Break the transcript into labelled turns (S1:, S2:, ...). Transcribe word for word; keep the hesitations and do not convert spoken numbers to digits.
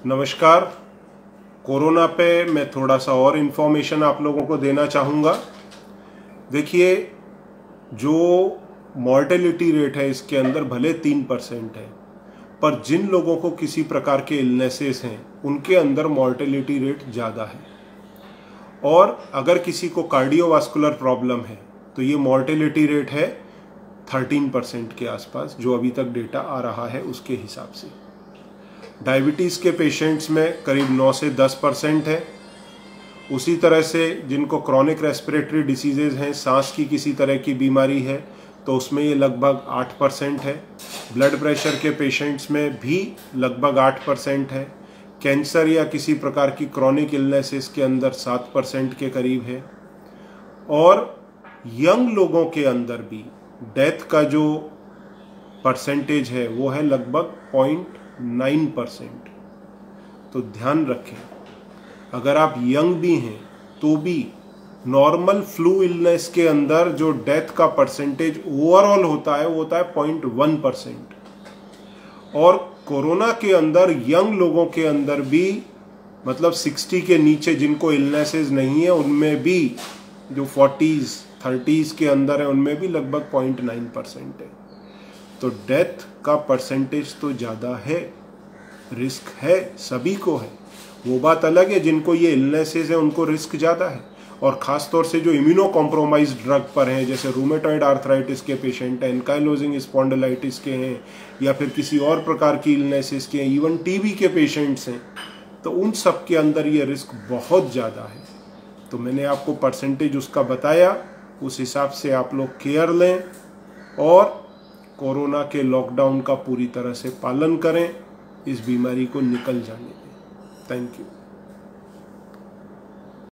S1: नमस्कार। कोरोना पे मैं थोड़ा सा और इन्फॉर्मेशन आप लोगों को देना चाहूँगा। देखिए, जो मॉर्टेलिटी रेट है इसके अंदर भले तीन परसेंट है, पर जिन लोगों को किसी प्रकार के इलनेसेस हैं उनके अंदर मॉर्टेलिटी रेट ज़्यादा है। और अगर किसी को कार्डियोवास्कुलर प्रॉब्लम है तो ये मॉर्टेलिटी रेट है थर्टीन परसेंट के आसपास, जो अभी तक डेटा आ रहा है उसके हिसाब से। डायबिटीज़ के पेशेंट्स में करीब नौ से दस परसेंट है। उसी तरह से जिनको क्रॉनिक रेस्पिरेटरी डिसीजेज हैं, सांस की किसी तरह की बीमारी है, तो उसमें ये लगभग आठ परसेंट है। ब्लड प्रेशर के पेशेंट्स में भी लगभग आठ परसेंट है। कैंसर या किसी प्रकार की क्रॉनिक इलनेसेस के अंदर सात परसेंट के करीब है। और यंग लोगों के अंदर भी डेथ का जो परसेंटेज है वो है लगभग पॉइंट नाइन परसेंट। तो ध्यान रखें, अगर आप यंग भी हैं तो भी नॉर्मल फ्लू इलनेस के अंदर जो डेथ का परसेंटेज ओवरऑल होता है वो होता है पॉइंट वन परसेंट। और कोरोना के अंदर यंग लोगों के अंदर भी, मतलब साठ के नीचे जिनको इलनेसेस नहीं है उनमें भी, जो फोर्टीज थर्टीज के अंदर है उनमें भी लगभग पॉइंट नाइन परसेंट है। तो डेथ का परसेंटेज तो ज़्यादा है, रिस्क है, सभी को है। वो बात अलग है जिनको ये इलनेसेस है उनको रिस्क ज़्यादा है। और ख़ास तौर से जो इम्यूनो कॉम्प्रोमाइज ड्रग पर हैं, जैसे रूमेटॉइड आर्थराइटिस के पेशेंट हैं, एनकाइलोजिंग स्पॉन्डिलाइटिस के हैं, या फिर किसी और प्रकार की इलनेसेस के हैं, इवन टीबी के पेशेंट्स हैं, तो उन सब के अंदर ये रिस्क बहुत ज़्यादा है। तो मैंने आपको परसेंटेज उसका बताया, उस हिसाब से आप लोग केयर लें और कोरोना के लॉकडाउन का पूरी तरह से पालन करें, इस बीमारी को निकल जाने दें। Thank you.